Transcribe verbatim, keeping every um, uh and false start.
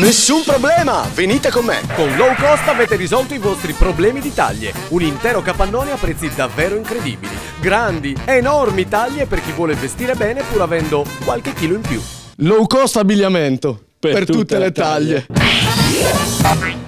Nessun problema, venite con me. Con Low Cost avete risolto i vostri problemi di taglie. Un intero capannone a prezzi davvero incredibili. Grandi, enormi taglie per chi vuole vestire bene pur avendo qualche chilo in più. Low Cost abbigliamento per, per tutte, tutte le taglie, taglie.